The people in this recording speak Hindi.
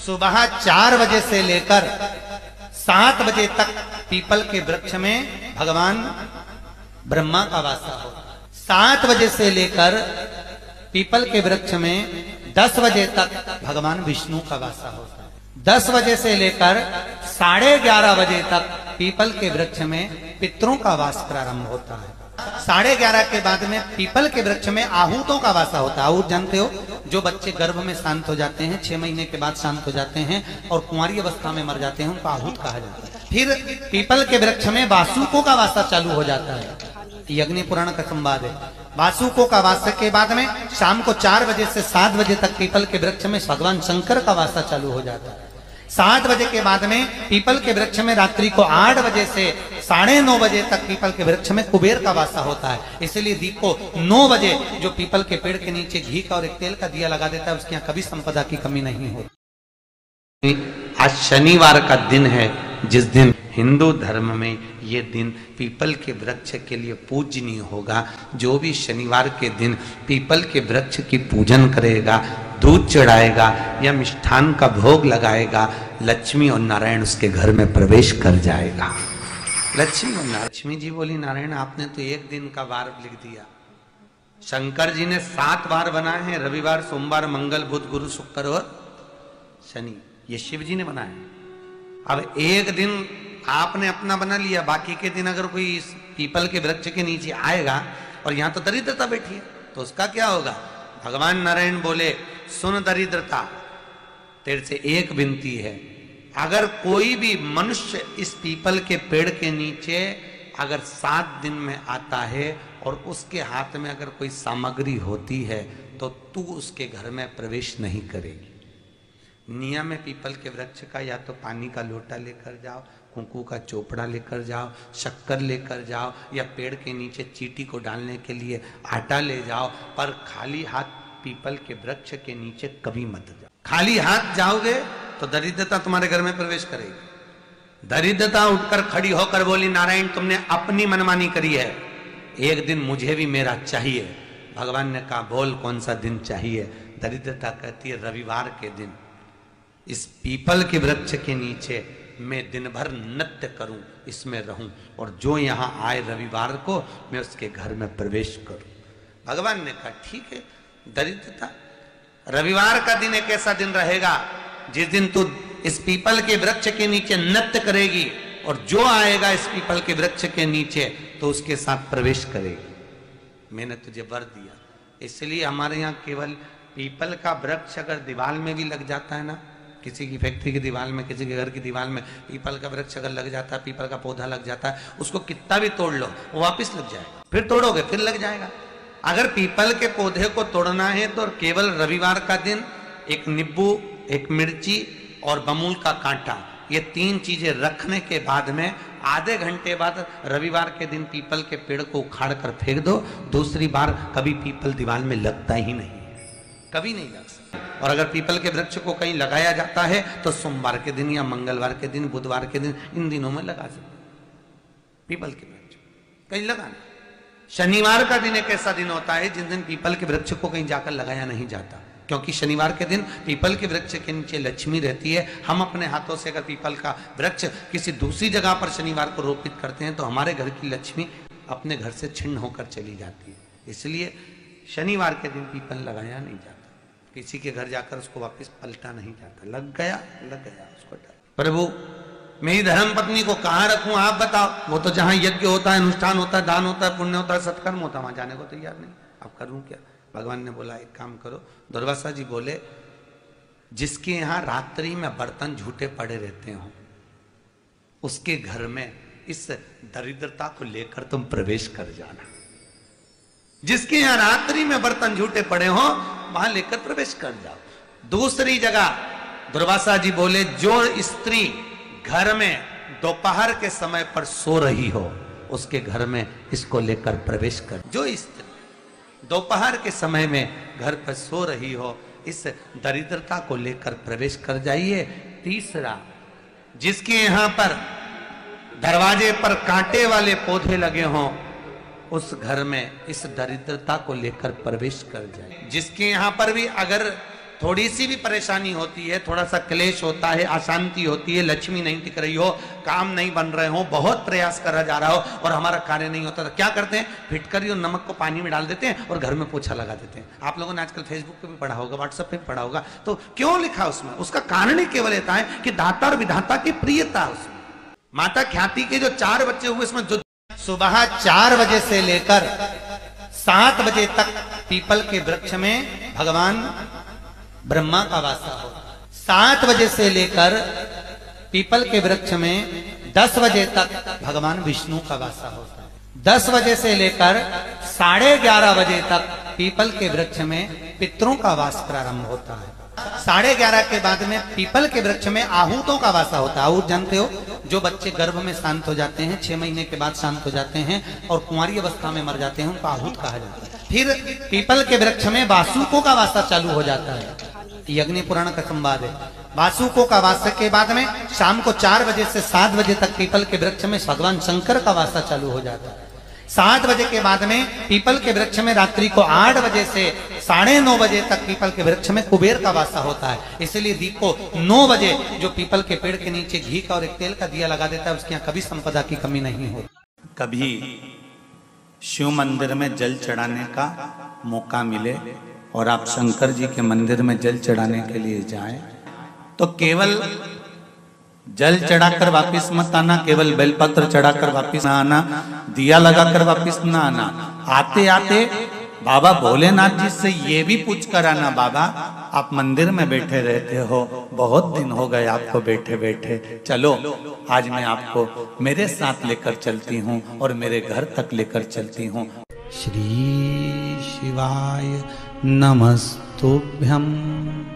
सुबह 4 बजे से लेकर 7 बजे तक पीपल के वृक्ष में भगवान ब्रह्मा का वासा होता है। 7 बजे से लेकर पीपल के वृक्ष में 10 बजे तक भगवान विष्णु का वासा होता है। 10 बजे से लेकर 11:30 बजे तक पीपल के वृक्ष में पितरों का वास प्रारंभ होता है। 11:30 के बाद में पीपल के वृक्ष में आहूतों का वासा होता है। आहूत जानते हो, जो बच्चे गर्भ में शांत हो जाते हैं, 6 महीने के बाद शांत हो जाते हैं और कुंवारी अवस्था में मर जाते हैं, उनको आहूत कहा जाता है। फिर पीपल के वृक्ष में वासुकों का वासा चालू हो जाता है। यज्ञ पुराण का संवाद है। वासुकों का वासा के बाद में शाम को 4 बजे से 7 बजे तक पीपल के वृक्ष में भगवान शंकर का वासा चालू हो जाता है। 7 बजे के बाद में पीपल के वृक्ष में रात्रि को 8 बजे से 9:30 बजे तक पीपल के वृक्ष में कुबेर का वासा होता है। इसलिए दीप को 9 बजे जो पीपल के पेड़ के नीचे घी का और एक तेल का दिया लगा देता है, उसके यहाँ कभी संपदा की कमी नहीं होती। आज शनिवार का दिन है, जिस दिन हिंदू धर्म में ये दिन पीपल के वृक्ष के लिए पूजनीय होगा। जो भी शनिवार के दिन पीपल के वृक्ष की पूजन करेगा, दूध चढ़ाएगा या मिष्ठान का भोग लगाएगा, लक्ष्मी और नारायण उसके घर में प्रवेश कर जाएगा। लक्ष्मी जी बोली, नारायण आपने तो एक दिन का वार लिख दिया। शंकर जी ने 7 वार बनाए हैं, रविवार, सोमवार, मंगल, बुध, गुरु, शुक्र और शनि। ये शिव जी ने बनाया। अब एक दिन आपने अपना बना लिया, बाकी के दिन अगर कोई इस पीपल के वृक्ष के नीचे आएगा और यहाँ तो दरिद्रता बैठी है, तो उसका क्या होगा? भगवान नारायण बोले, सुन दरिद्रता, तेरे से एक विनती है, अगर कोई भी मनुष्य इस पीपल के पेड़ के नीचे अगर 7 दिन में आता है और उसके हाथ में अगर कोई सामग्री होती है तो तू उसके घर में प्रवेश नहीं करेगी। नियम है पीपल के वृक्ष का, या तो पानी का लोटा लेकर जाओ, कुंकू का चोपड़ा लेकर जाओ, शक्कर लेकर जाओ, या पेड़ के नीचे चींटी को डालने के लिए आटा ले जाओ, पर खाली हाथ पीपल के वृक्ष के नीचे कभी मत जाओ। खाली हाथ जाओगे तो दरिद्रता तुम्हारे घर में प्रवेश करेगी। दरिद्रता उठकर खड़ी होकर बोली, नारायण तुमने अपनी मनमानी करी है, एक दिन मुझे भी मेरा चाहिए। भगवान ने कहा, बोल कौन सा दिन चाहिए? दरिद्रता कहती है, रविवार के दिन इस पीपल के वृक्ष के नीचे मैं दिन भर नृत्य करूं, इसमें रहूं, और जो यहां आए रविवार को मैं उसके घर में प्रवेश करूं। भगवान ने कहा, ठीक है। दरिद्रता, रविवार का दिन एक ऐसा दिन रहेगा जिस दिन तू इस पीपल के वृक्ष के नीचे नृत्य करेगी और जो आएगा इस पीपल के वृक्ष के नीचे तो उसके साथ प्रवेश करेगी। मैंने तुझे वर दिया। इसलिए हमारे यहाँ केवल पीपल का वृक्ष अगर दीवार में भी लग जाता है ना, किसी की फैक्ट्री की दीवार में, किसी के घर की दीवार में पीपल का वृक्ष अगर लग जाता है, पीपल का पौधा लग जाता है, उसको कितना भी तोड़ लो वो वापस लग जाएगा, फिर तोड़ोगे फिर लग जाएगा। अगर पीपल के पौधे को तोड़ना है तो केवल रविवार का दिन एक नींबू, एक मिर्ची और बमूल का कांटा, ये 3 चीजें रखने के बाद में आधे घंटे बाद रविवार के दिन पीपल के पेड़ को उखाड़ कर फेंक दो। दूसरी बार कभी पीपल दीवार में लगता ही नहीं, कभी नहीं लग सकता। और अगर पीपल के वृक्ष को कहीं लगाया जाता है तो सोमवार के दिन या मंगलवार के दिन, बुधवार के दिन, इन दिनों में लगा सकते पीपल के वृक्ष कहीं लगाना। शनिवार का दिन एक ऐसा दिन होता है जिस दिन पीपल के वृक्ष को कहीं जाकर लगाया नहीं जाता, क्योंकि शनिवार के दिन पीपल के वृक्ष के नीचे लक्ष्मी रहती है। हम अपने हाथों से अगर पीपल का वृक्ष किसी दूसरी जगह पर शनिवार को रोपित करते हैं तो हमारे घर की लक्ष्मी अपने घर से छिन्न होकर चली जाती है। इसलिए शनिवार के दिन पीपल लगाया नहीं जाता, किसी के घर जाकर उसको वापस पलटा नहीं जाता। लग गया उसको डर। प्रभु मेरी धर्म पत्नी को कहाँ रखूं आप बताओ? वो तो जहां यज्ञ होता है, अनुष्ठान होता है, दान होता है, पुण्य होता है, सत्कर्म होता है, वहां जाने को तैयार नहीं। अब करूं क्या? भगवान ने बोला, एक काम करो। दुर्वासा जी बोले, जिसके यहां रात्रि में बर्तन झूठे पड़े रहते हो उसके घर में इस दरिद्रता को लेकर तुम प्रवेश कर जाना। जिसके यहां रात्रि में बर्तन झूठे पड़े हो वहां लेकर प्रवेश कर जाओ। दूसरी जगह दुर्वासा जी बोले, जो स्त्री घर में दोपहर के समय पर सो रही हो उसके घर में इसको लेकर प्रवेश कर। जो स्त्री दोपहर के समय में घर पर सो रही हो इस दरिद्रता को लेकर प्रवेश कर जाइए। तीसरा, जिसके यहाँ पर दरवाजे पर कांटे वाले पौधे लगे हों उस घर में इस दरिद्रता को लेकर प्रवेश कर जाए। जिसके यहाँ पर भी अगर थोड़ी सी भी परेशानी होती है, थोड़ा सा क्लेश होता है, अशांति होती है, लक्ष्मी नहीं टिक रही हो, काम नहीं बन रहे हो, बहुत प्रयास करा जा रहा हो और हमारा कार्य नहीं होता, तो क्या करते हैं? फिटकरी और नमक को पानी में डाल देते हैं और घर में पोछा लगा देते हैं। आप लोगों ने आजकल फेसबुक पे भी पढ़ा होगा, व्हाट्सएप पे भी पढ़ा होगा। तो क्यों लिखा उसमें? उसका कारण ही केवल ये है कि दाता और विधाता की प्रियता उसमें। माता ख्याति के जो 4 बच्चे हुए इसमें, जो सुबह 4 बजे से लेकर 7 बजे तक पीपल के वृक्ष में भगवान ब्रह्मा का वासा होता है। 7 बजे से लेकर पीपल के वृक्ष में 10 बजे तक भगवान विष्णु का वासा होता है। 10 बजे से लेकर 11:30 बजे तक पीपल के वृक्ष में पितरों का वास प्रारंभ होता है। 11:30 के बाद में पीपल के वृक्ष में आहूतों का वासा होता है। आहूत जानते हो, जो बच्चे गर्भ में शांत हो जाते हैं, 6 महीने के बाद शांत हो जाते हैं और कुंवारी अवस्था में मर जाते हैं, उनको आहूत कहा जाता है। फिर पीपल के वृक्ष में वासुकों का वासा चालू हो जाता है। ये अग्नि पुराण का संवाद है। वासुकों का वासा के बाद में शाम को 4 बजे से 7 बजे तक पीपल के वृक्ष में भगवान शंकर का वासा चालू हो जाता है। 7 बजे के बाद में पीपल के वृक्ष में रात्रि को 8 बजे से 9:30 बजे तक पीपल के वृक्ष में कुबेर का वासा होता है। इसलिए दीप को 9 बजे जो पीपल के पेड़ के नीचे घी का और एक तेल का दिया लगा देता है, उसके यहाँ कभी संपदा की कमी नहीं होती। कभी शिव मंदिर में जल चढ़ाने का मौका मिले और आप शंकर जी के मंदिर में जल चढ़ाने के लिए जाएं, तो केवल जल चढ़ाकर वापिस मत आना, केवल बेलपत्र चढ़ाकर वापिस ना आना, दिया लगाकर वापिस ना आना। आते आते बाबा भोलेनाथ जी से ये भी पूछ कर आना, बाबा आप मंदिर में बैठे रहते हो, बहुत दिन हो गए आपको बैठे बैठे, चलो आज मैं आपको मेरे साथ लेकर चलती हूँ और मेरे घर तक लेकर चलती हूँ। श्री शिवाय नमस्तुभ्यम।